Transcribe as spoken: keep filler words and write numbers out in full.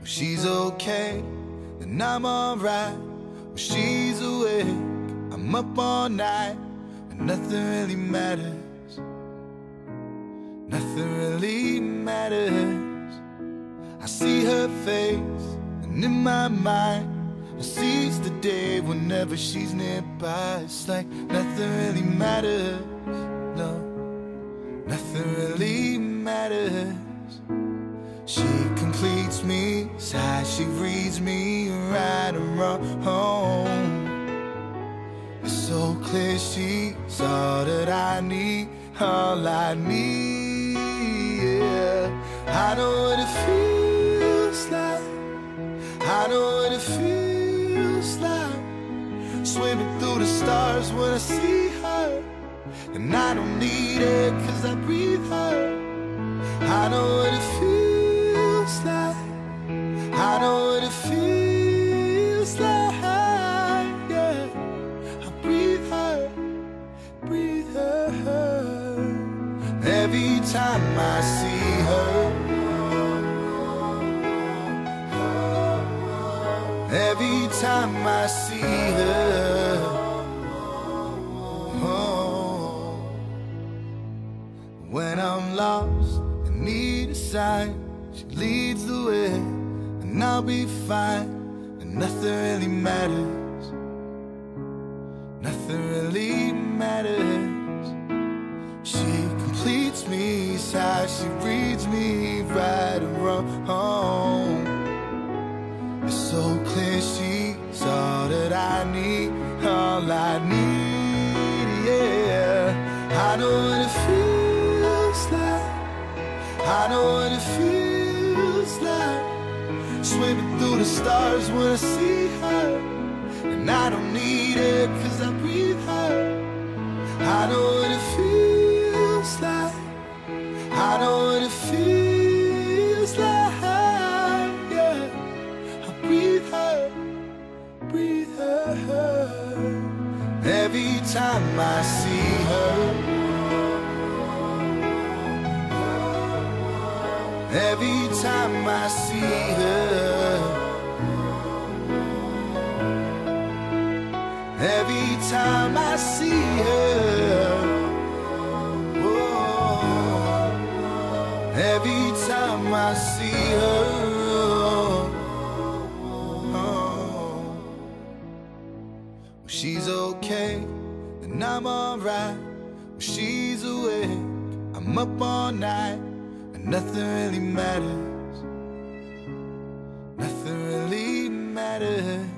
she's okay, then I'm alright. When she's awake, I'm up all night, and nothing really matters. Nothing really matters. I see her face, and in my mind I seize the day whenever she's nearby. It's like nothing really matters. No, nothing really matters. She completes me, side she reads me right and wrong. It's so clear she's all that I need, all I need, yeah. I know what it feels like, I know what it feels like, swimming through the stars when I see her. And I don't need it cause I breathe her. I know what it feels like, I know what it feels like, yeah. I breathe her, breathe her. Every time I see her, every time I see her, oh. When I'm lost and need a sign, she leads the way, and I'll be fine. And nothing really matters, nothing really matters. She completes me, how she reads me right and wrong. It's so clear she's all that I need, all I need, yeah. I know what it feels like, I know what it feels like, swimming through the stars when I see her. And I don't need it cause I breathe her. I know what it feels like, I know what it feels like, yeah. I breathe her, breathe her. Every time I see her, every time I see her, every time I see her, oh, every time I see her, oh. When she's okay, then I'm alright. When she's awake, I'm up all night, and nothing really matters, nothing really matters.